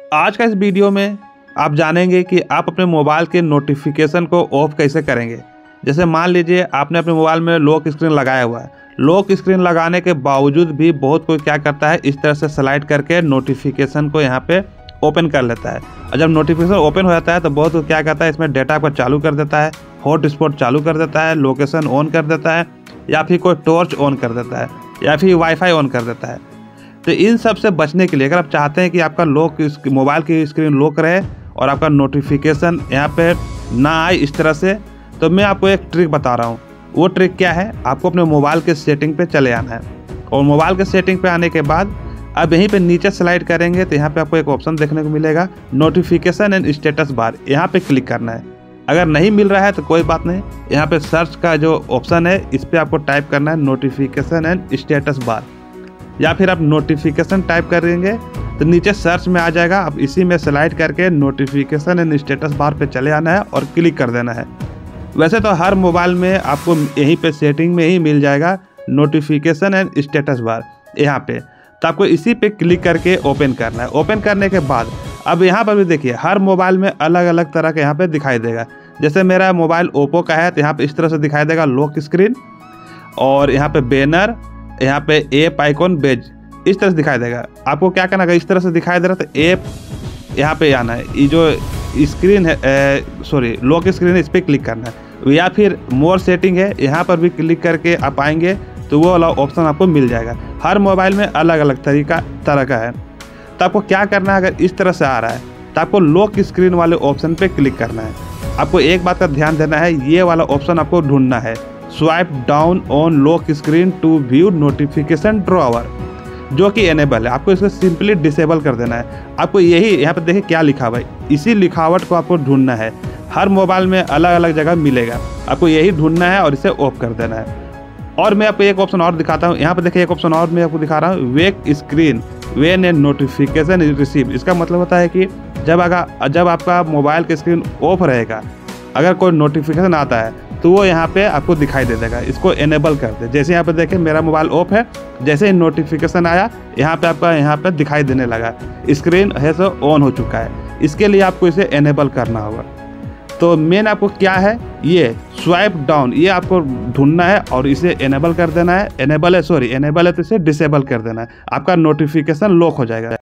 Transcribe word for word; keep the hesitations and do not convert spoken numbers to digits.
आज का इस वीडियो में आप जानेंगे कि आप अपने मोबाइल के नोटिफिकेशन को ऑफ कैसे करेंगे। जैसे मान लीजिए आपने अपने मोबाइल में लॉक स्क्रीन लगाया हुआ है, लॉक स्क्रीन लगाने के बावजूद भी बहुत कोई क्या करता है, इस तरह से स्लाइड करके नोटिफिकेशन को यहाँ पे ओपन कर लेता है। और जब नोटिफिकेशन ओपन हो जाता है तो बहुत कोई क्या करता है, इसमें डेटा को चालू कर देता है, हॉटस्पॉट चालू कर देता है, लोकेशन ऑन कर देता है, या फिर कोई टॉर्च ऑन कर देता है, या फिर वाईफाई ऑन कर देता है। तो इन सब से बचने के लिए अगर आप चाहते हैं कि आपका लॉक मोबाइल की स्क्रीन लॉक रहे और आपका नोटिफिकेशन यहाँ पे ना आए इस तरह से, तो मैं आपको एक ट्रिक बता रहा हूँ। वो ट्रिक क्या है, आपको अपने मोबाइल के सेटिंग पे चले आना है और मोबाइल के सेटिंग पे आने के बाद अब यहीं पे नीचे स्लाइड करेंगे तो यहाँ पे आपको एक ऑप्शन देखने को मिलेगा, नोटिफिकेशन एंड स्टेटस बार। यहाँ पे क्लिक करना है। अगर नहीं मिल रहा है तो कोई बात नहीं, यहाँ पे सर्च का जो ऑप्शन है इस पर आपको टाइप करना है नोटिफिकेशन एंड स्टेटस बार, या फिर आप नोटिफिकेशन टाइप करेंगे तो नीचे सर्च में आ जाएगा। आप इसी में स्लाइड करके नोटिफिकेशन एंड स्टेटस बार पे चले आना है और क्लिक कर देना है। वैसे तो हर मोबाइल में आपको यहीं पे सेटिंग में ही मिल जाएगा नोटिफिकेशन एंड स्टेटस बार यहाँ पे, तो आपको इसी पे क्लिक करके ओपन करना है। ओपन करने के बाद अब यहाँ पर भी देखिए हर मोबाइल में अलग अलग तरह के यहाँ पे दिखाई देगा। जैसे मेरा मोबाइल ओप्पो का है तो यहाँ पे इस तरह से दिखाई देगा लॉक स्क्रीन, और यहाँ पे बैनर, यहाँ पे ऐप आइकॉन बेज इस तरह से दिखाई देगा। आपको क्या करना है, इस तरह से दिखाई दे रहा तो ऐप यहाँ पे आना है, ये जो स्क्रीन है सॉरी लॉक स्क्रीन है इस पर क्लिक करना है, या फिर मोर सेटिंग है यहाँ पर भी क्लिक करके आप आएंगे तो वो वाला ऑप्शन आपको मिल जाएगा। हर मोबाइल में अलग अलग तरीका तरह का है। तो आपको क्या करना है, अगर इस तरह से आ रहा है तो आपको लॉक स्क्रीन वाले ऑप्शन पे क्लिक करना है। आपको एक बात का ध्यान देना है, ये वाला ऑप्शन आपको ढूंढना है, swipe down on lock screen to view notification drawer, जो कि एनेबल है। आपको इसको सिंपली डिसेबल कर देना है। आपको यही यहाँ पे देखिए क्या लिखा हुआ है, इसी लिखावट को आपको ढूंढना है। हर मोबाइल में अलग अलग जगह मिलेगा, आपको यही ढूंढना है और इसे ऑफ कर देना है। और मैं आपको एक ऑप्शन और दिखाता हूँ, यहाँ पे देखिए एक ऑप्शन और मैं आपको दिखा रहा हूँ, wake screen when a notification is receive. इसका मतलब होता है कि जब अगर जब आपका मोबाइल की स्क्रीन ऑफ रहेगा, अगर कोई नोटिफिकेशन आता है तो वो यहाँ पे आपको दिखाई दे देगा। इसको एनेबल कर दे। जैसे यहाँ पे देखें मेरा मोबाइल ऑफ है, जैसे ही नोटिफिकेशन आया यहाँ पे आपका यहाँ पे दिखाई देने लगा, स्क्रीन है सो ऑन हो चुका है। इसके लिए आपको इसे एनेबल करना होगा। तो मेन आपको क्या है, ये स्वाइप डाउन, ये आपको ढूंढना है और इसे एनेबल कर देना है। एनेबल है सॉरी एनेबल है तो इसे डिसेबल कर देना है, आपका नोटिफिकेशन लॉक हो जाएगा।